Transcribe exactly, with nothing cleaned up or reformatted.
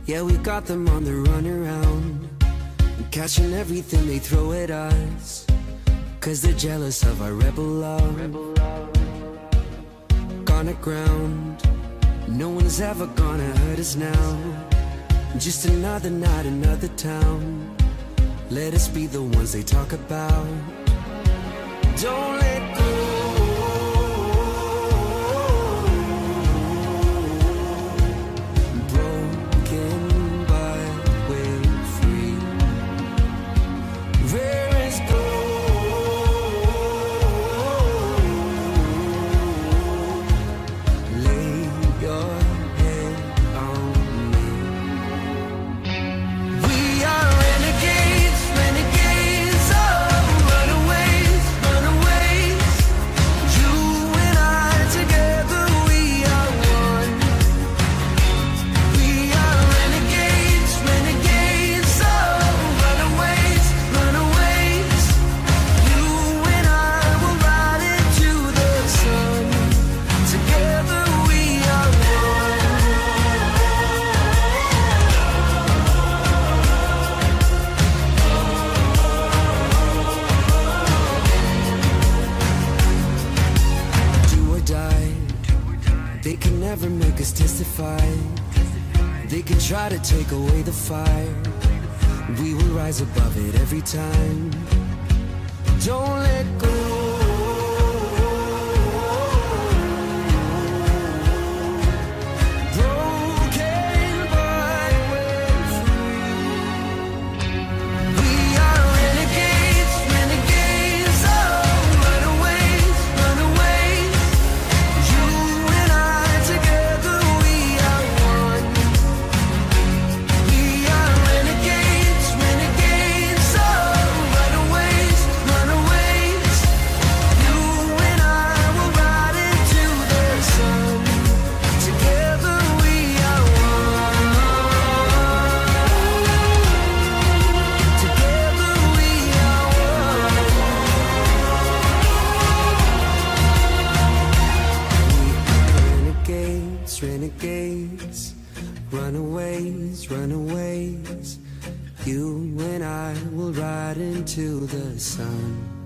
Yeah, we got them on the run around, catching everything they throw at us, 'cause they're jealous of our rebel love. Gone aground, no one's ever gonna hurt us now. Just another night, another town. Let us be the ones they talk about. Don't let go. They can never make us testify. They can try to take away the fire. We will rise above it every time. Don't let go. Renegades, runaways, runaways. You and I will ride into the sun.